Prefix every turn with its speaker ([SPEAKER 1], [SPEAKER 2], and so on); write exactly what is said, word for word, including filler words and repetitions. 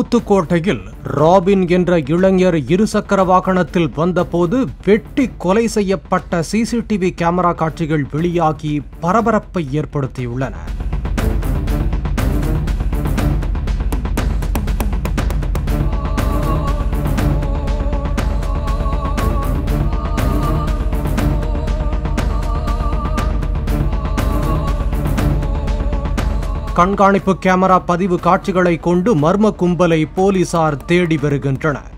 [SPEAKER 1] ஊத்துக்கோட்டையில் robin என்ற இளைஞர் இருசக்கர வாகனத்தில் வந்தபோது வெட்டி கொலை செய்யப்பட்ட சிசிடிவி கேமரா காட்சிகள் வெளியாகி பரபரப்பை ஏற்படுத்தியுள்ளன. கண்காணிப்பு கேமரா பதிவு காட்சிகளை கொண்டு மர்ம கும்பலை போலீசார் தேடி வருகின்றனர்.